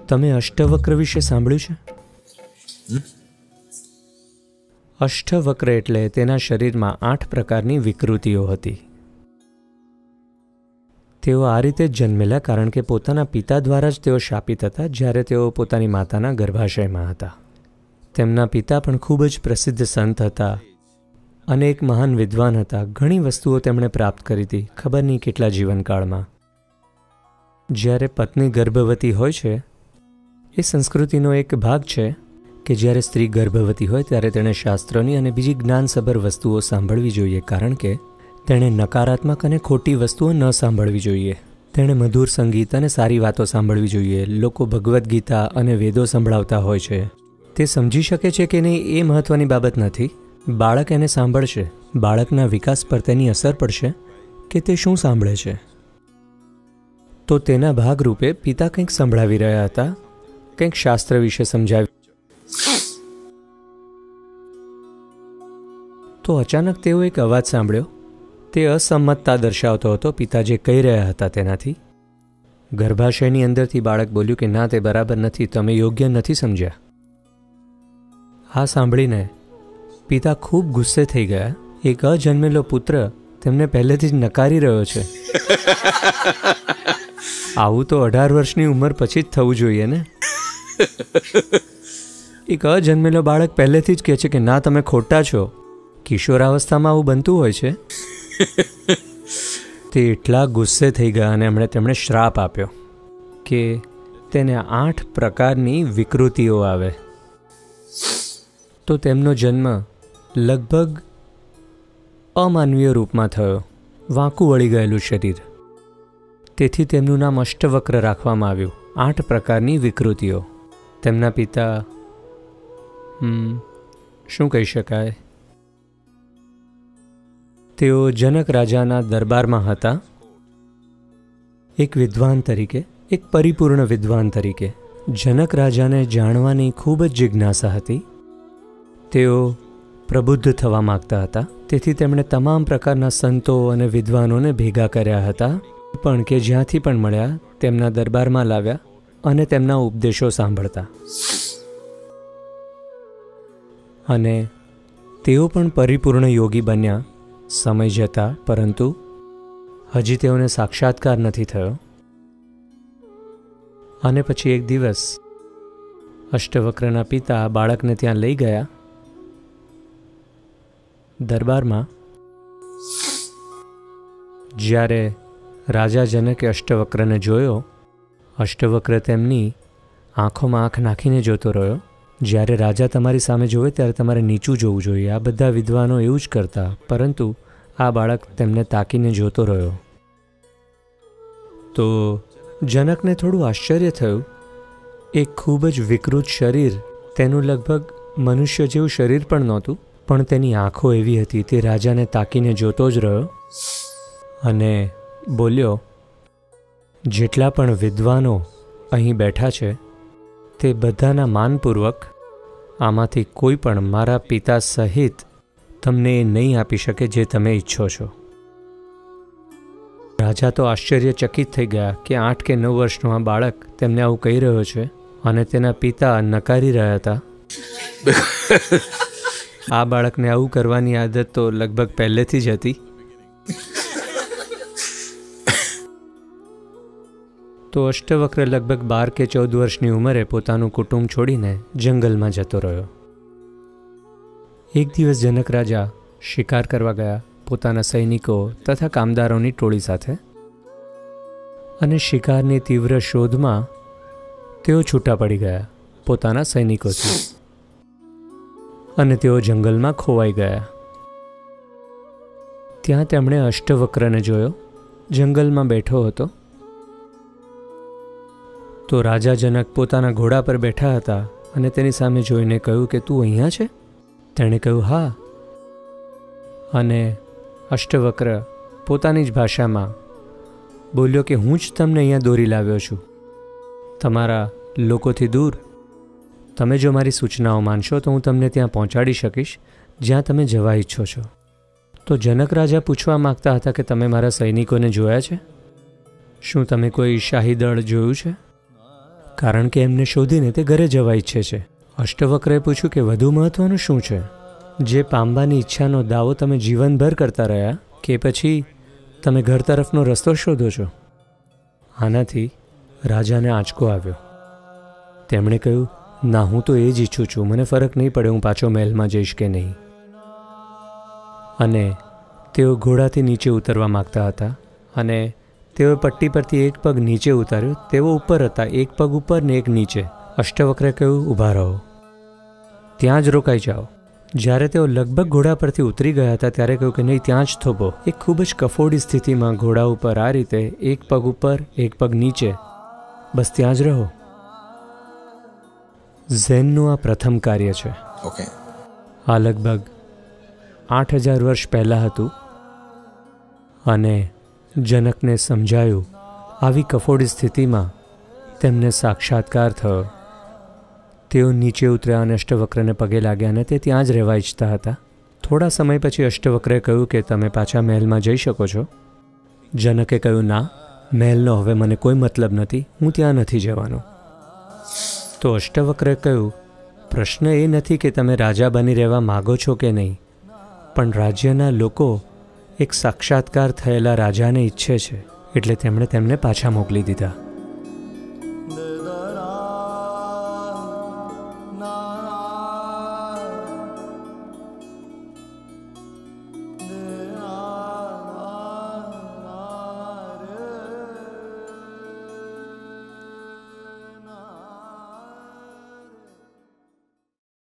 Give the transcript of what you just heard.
તમે અષ્ટવક્ર વિશે સાંભળ્યું છે? અષ્ટવક્ર એટલે તેના શરીરમાં 8 પ્રકારની વિકૃતિઓ હતી. તેઓ આ રીતે જ જન્મેલા કારણ કે પોતાના પિતા દ્વારા જ તેઓ શાપિત હતા જ્યારે તેઓ પોતાની માતાના ગર્ભાશયમાં હતા. તેમના પિતા પણ ખૂબ જ પ્રસિદ્ધ સંત હતા અને એક મહાન વિદ્વાન હતા. ઘણી વસ્તુઓ તેમણે પ્રાપ્ત કરી હતી, ખબર નહીં કેટલા જીવનકાળમાં. જ્યારે પત્ની ગર્ભવતી હોય છે, એ સંસ્કૃતિનો એક ભાગ છે કે જ્યારે સ્ત્રી ગર્ભવતી હોય ત્યારે તેણે શાસ્ત્રોની અને બીજી જ્ઞાનસભર વસ્તુઓ સાંભળવી જોઈએ કારણ કે તેણે નકારાત્મક અને ખોટી વસ્તુઓ ન સાંભળવી જોઈએ. તેણે મધુર સંગીત અને સારી વાતો સાંભળવી જોઈએ. લોકો ભગવદ્ ગીતા અને વેદો સંભળાવતા હોય છે. તે સમજી શકે છે કે નહીં એ મહત્ત્વની બાબત નથી. બાળક એને સાંભળશે, બાળકના વિકાસ પર તેની અસર પડશે કે તે શું સાંભળે છે. તો તેના ભાગરૂપે પિતા કંઈક સંભળાવી રહ્યા હતા, કંઈક શાસ્ત્ર વિશે સમજાવ્યું. તો અચાનક તેઓ એક અવાજ સાંભળ્યો. તે અસંમતતા દર્શાવતો હતો પિતા જે કહી રહ્યા હતા તેનાથી. ગર્ભાશયની અંદરથી બાળક બોલ્યું કે ના, તે બરાબર નથી, તમે યોગ્ય નથી સમજ્યા. આ સાંભળીને પિતા ખૂબ ગુસ્સે થઈ ગયા. એક અજન્મેલો પુત્ર તેમને પહેલેથી જ નકારી રહ્યો છે. આવું તો 18 વર્ષની ઉંમર પછી જ થવું જોઈએ ને. એક અજન્મેલો બાળક પહેલેથી જ કહે છે કે ના, તમે ખોટા છો. કિશોરાવસ્થામાં આવું બનતું હોય છે. તે એટલા ગુસ્સે થઈ ગયા અને તેમણે શ્રાપ આપ્યો કે તેને 8 પ્રકારની વિકૃતિઓ આવે. તો તેમનો જન્મ લગભગ અમાનવીય રૂપમાં થયો, વાંકું વળી ગયેલું શરીર. તેથી તેમનું નામ અષ્ટવક્ર રાખવામાં આવ્યું. 8 પ્રકારની વિકૃતિઓ. તેમના પિતા શું કહી શકાય, તેઓ જનક રાજાના દરબારમાં હતા. એક વિદ્વાન તરીકે, એક પરિપૂર્ણ વિદ્વાન તરીકે જનક રાજાને જાણવાની ખૂબ જ જિજ્ઞાસા હતી. તેઓ પ્રબુદ્ધ થવા માગતા હતા. તેથી તેમણે તમામ પ્રકારના સંતો અને વિદ્વાનોને ભેગા કર્યા હતા, પણ કે જ્યાંથી પણ મળ્યા તેમના દરબારમાં લાવ્યા અને તેમના ઉપદેશો સાંભળતા. અને તેઓ પણ પરિપૂર્ણ યોગી બન્યા સમય જતાં, પરંતુ હજી તેઓને સાક્ષાત્કાર નથી થયો. અને પછી એક દિવસ અષ્ટવક્રના પિતા બાળકને ત્યાં લઈ ગયા દરબારમાં. જ્યારે રાજા જનકે અષ્ટવક્રને જોયો, અષ્ટવક્ર તેમની આંખોમાં આંખ નાખીને જોતો રહ્યો. જ્યારે રાજા તમારી સામે જોવે ત્યારે તમારે નીચું જોવું જોઈએ. આ બધા વિદ્વાનો એવું જ કરતા, પરંતુ આ બાળક તેમને તાકીને જોતો રહ્યો. તો જનકને થોડું આશ્ચર્ય થયું. એક ખૂબ જ વિકૃત શરીર, તેનું લગભગ મનુષ્ય જેવું શરીર પણ નહોતું, પણ તેની આંખો એવી હતી. તે રાજાને તાકીને જોતો જ રહ્યો અને બોલ્યો, જેટલા પણ વિદ્વાનો અહીં બેઠા છે તે બધાના માનપૂર્વક આમાંથી કોઈ પણ મારા પિતા સહિત તમને એ નહીં આપી શકે જે તમે ઈચ્છો છો. રાજા તો આશ્ચર્યચકિત થઈ ગયા કે 8 કે 9 વર્ષનો આ બાળક તેમને આવું કહી રહ્યો છે અને તેના પિતા નકારી રહ્યા હતા. આ બાળકને આવું કરવાની આદત તો લગભગ પહેલેથી જ હતી. તો અષ્ટવક્ર લગભગ 12 કે 14 વર્ષની ઉંમરે પોતાનું કુટુંબ છોડીને જંગલમાં જતો રહ્યો. એક દિવસ જનક રાજા શિકાર કરવા ગયા પોતાના સૈનિકો તથા કામદારોની ટોળી સાથે. અને શિકારની તીવ્ર શોધમાં તેઓ છૂટા પડી ગયા પોતાના સૈનિકોથી અને તેઓ જંગલમાં ખોવાઈ ગયા. ત્યાં તેમણે અષ્ટવક્રને જોયો. જંગલમાં બેઠો હતો. તો રાજા જનક પોતાના ઘોડા પર બેઠા હતા અને તેની સામે જોઈને કહ્યું કે તું અહીંયા છે? તેણે કહ્યું હા. અને અષ્ટવક્ર પોતાની જ ભાષામાં બોલ્યો કે હું જ તમને અહીંયા દોરી લાવ્યો છું, તમારા લોકોથી દૂર. તમે જો મારી સૂચનાઓ માનશો તો હું તમને ત્યાં પહોંચાડી શકીશ જ્યાં તમે જવા ઈચ્છો છો. તો જનક રાજા પૂછવા માગતા હતા કે તમે મારા સૈનિકોને જોયા છે? શું તમે કોઈ શાહી દળ જોયું છે? કારણ કે એમને શોધીને તે ઘરે જવા ઈચ્છે છે. અષ્ટવક્રએ પૂછ્યું કે વધુ મહત્ત્વનું શું છે, જે પામવાની ઈચ્છાનો દાવો તમે જીવનભર કરતા રહ્યા કે પછી તમે ઘર તરફનો રસ્તો શોધો છો? આનાથી રાજાને આંચકો આવ્યો. તેમણે કહ્યું, ના, હું તો એ જ ઈચ્છું છું, મને ફરક નહીં પડે હું પાછો મહેલમાં જઈશ કે નહીં. અને તેઓ ઘોડાથી નીચે ઉતરવા માગતા હતા અને તેઓએ પટ્ટી પરથી એક પગ નીચે ઉતાર્યો. તેઓ ઉપર હતા, એક પગ ઉપર ને એક નીચે. અષ્ટવક્રે કહ્યું, ઊભા રહો, ત્યાં જ રોકાઈ જાઓ. જ્યારે તેઓ લગભગ ઘોડા પરથી ઉતરી ગયા હતા ત્યારે કહ્યું કે નહીં, ત્યાં જ થોભો. એક ખૂબ જ કફોડી સ્થિતિમાં ઘોડા ઉપર આ રીતે એક પગ ઉપર એક પગ નીચે, બસ ત્યાં જ રહો. ઝેનનું આ પ્રથમ કાર્ય છે. આ લગભગ 8000 વર્ષ પહેલાં હતું અને જનકને સમજાયું. આવી કફોડી સ્થિતિમાં તેમને સાક્ષાત્કાર થયો. તેઓ નીચે ઉતર્યા અને અષ્ટવક્રને પગે લાગ્યા અને તે ત્યાં જ રહેવા ઈચ્છતા હતા. થોડા સમય પછી અષ્ટવક્રે કહ્યું કે તમે પાછા મહેલમાં જઈ શકો છો. જનકે કહ્યું, ના, મહેલનો હવે મને કોઈ મતલબ નથી, હું ત્યાં નથી જવાનો. તો અષ્ટવક્રે કહ્યું, પ્રશ્ન એ નથી કે તમે રાજા બની રહેવા માગો છો કે નહીં, પણ રાજ્યના લોકો એક સાક્ષાત્કાર થયેલા રાજાને ઈચ્છે છે, એટલે તેમણે તેમને પાછા મોકલી દીધા.